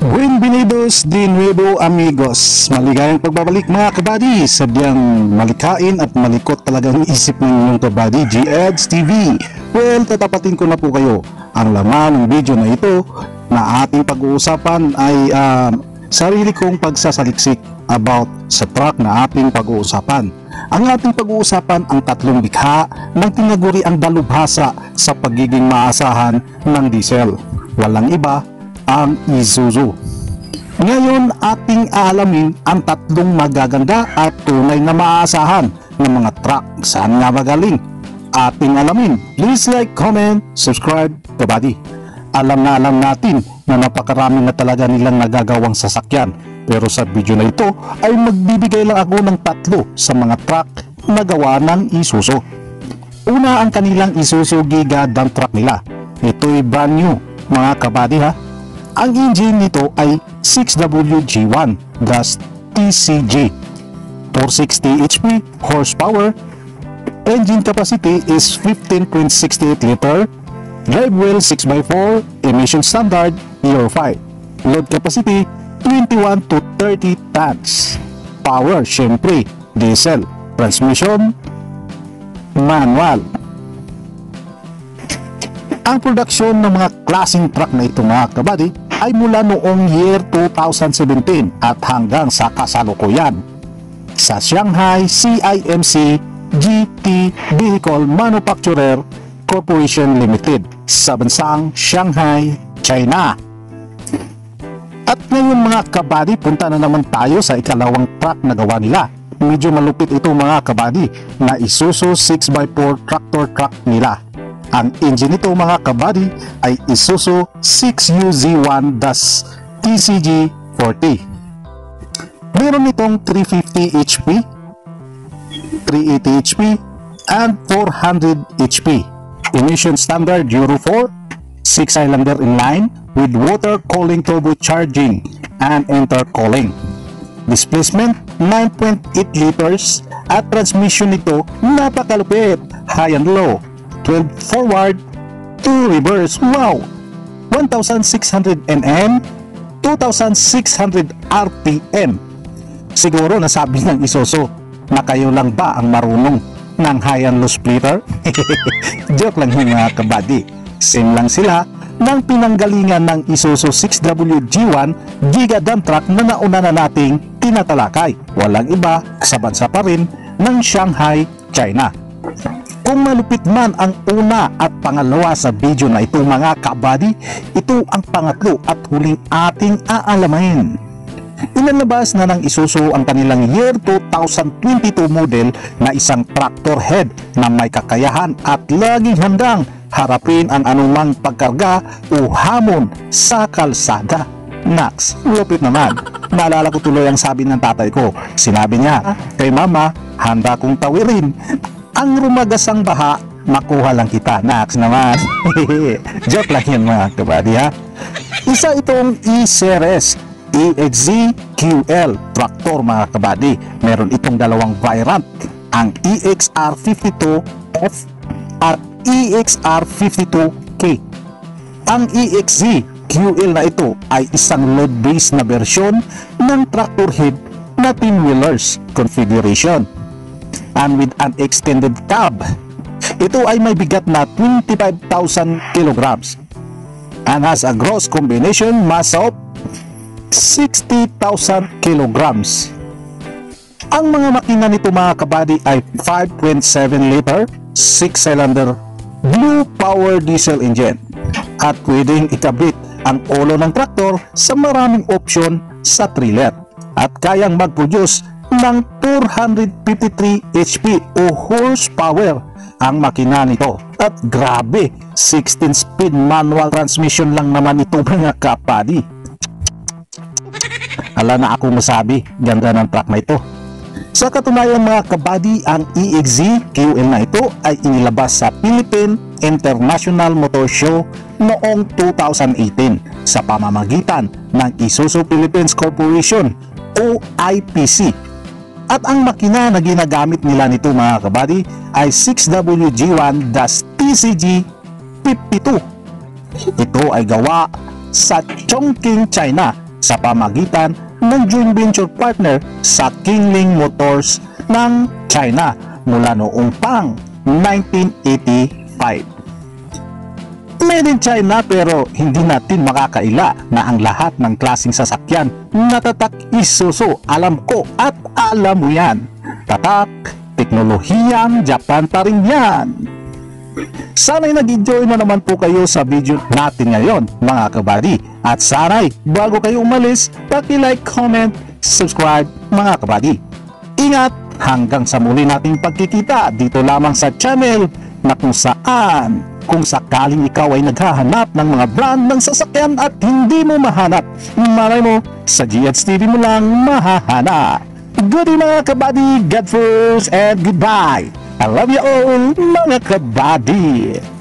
Bienvenidos de nuevo amigos. Maligayang pagbabalik mga kabady. Sadyang malikain at malikot talaga ang isip ng inyong kabady, G-Eds TV. Well, tatapatin ko na po kayo. Ang laman ng video na ito na ating pag-uusapan ay sarili kong pagsasaliksik about sa truck na ating pag-uusapan. Ang ating pag-uusapan ang tatlong likha ng tinaguri ang dalubhasa sa pagiging maasahan ng diesel. Walang iba ang Isuzu. Ngayon ating aalamin ang tatlong magaganda at tunay na maaasahan ng mga truck. Saan nga magaling? Ating alamin. Please like, comment, subscribe, kabady. Alam natin na napakarami na talaga nilang nagagawang sasakyan. Pero sa video na ito ay magbibigay lang ako ng tatlo sa mga truck na gawa ng Isuzu. Una ang kanilang Isuzu Giga dump truck nila. Ito'y brand new mga kabady ha. Ang engine nito ay 6WG1 gas TCG, 460 HP horsepower, engine capacity is 15.68 liter, drive wheel 6x4, emission standard Euro 5, load capacity 21 to 30 tons, power syempre diesel, transmission manual. Ang production ng mga klaseng truck na ito mga kabady ay mula noong year 2017 at hanggang sa kasalukuyan sa Shanghai CIMC GT Vehicle Manufacturer Corporation Limited sa bansang Shanghai, China. At ngayon mga kabady, punta na naman tayo sa ikalawang truck na gawa nila. Medyo malupit ito mga kabady na Isuzu 6x4 tractor truck nila. Ang engine nito mga kabady ay Isuzu 6UZ1 TCG 40. Meron itong 350 HP, 380 HP, and 400 HP. Emission standard Euro 4, 6-cylinder inline with water cooling turbocharging and intercooling. Displacement 9.8 liters at transmission nito napakalupit, high and low. 12 forward, 2 reverse. Wow! 1,600 Nm, 2,600 RPM. Siguro nasabi ng Isuzu na kayo lang ba ang marunong ng high and low splitter? Joke lang yung mga kabady. Same lang sila ng pinanggalingan ng Isuzu 6WG1 Giga dump truck na nauna na nating tinatalakay. Walang iba sa bansa pa rin ng Shanghai, China. Kung malupit man ang una at pangalawa sa video na ito mga kabady, ito ang pangatlo at huling ating aalamin. Inalabas na ng Isuzu ang kanilang year 2022 model na isang tractor head na may kakayahan at laging handang harapin ang anumang pagkarga o hamon sa kalsada. Nax, lupit naman. Naalala ko tuloy ang sabi ng tatay ko. Sinabi niya, kay mama, handa kong tawirin ang rumagasang baha, makuha lang kita. Nax naman. Joke lang yan mga kabady ha. Isa itong E-Series EXZ QL tractor mga kabady. Meron itong dalawang variant, ang EXR52F at EXR52K. Ang EXZ QL na ito ay isang load base na bersyon ng tractor head na twin-wheelers configuration and with an extended cab. Ito ay may bigat na 25,000 kilograms and has a gross combination mass of 60,000 kilograms. Ang mga makina nito mga kabady ay 5.7 liter 6-cylinder blue power diesel engine at pwedeng ikabit ang ulo ng traktor sa maraming opsyon sa trailer at kayang mag-produce ng 453 HP o horsepower ang makina nito. At grabe, 16-speed manual transmission lang naman ito mga kabady. Ala na ako masabi, ganda ng truck na ito. Sa katunayan mga kabady, ang EXZ QL na ito ay inilabas sa Philippine International Motor Show noong 2018 sa pamamagitan ng Isuzu Philippines Corporation o IPC. At ang makina na ginagamit nila nito mga kabady ay 6WG1 TCG 52. Ito ay gawa sa Chongqing, China sa pamagitan ng joint venture partner sa Kingling Motors ng China mula noong pang 1985. Made in China pero hindi natin makakaila na ang lahat ng klaseng sasakyan na tatak Isuzu, alam ko at alam mo yan. Tatak, teknolohiyang Japan pa rin yan. Sana'y nag-enjoy na naman po kayo sa video natin ngayon mga kabady. At sana'y bago kayo umalis, paki-like, comment, subscribe mga kabady. Ingat hanggang sa muli nating pagkikita dito lamang sa channel na kung sakaling ikaw ay naghahanap ng mga brand ng sasakyan at hindi mo mahanap, malay mo sa GH TV mo lang mahahanap. Good day mga kabady, God first and goodbye. I love you all mga kabady.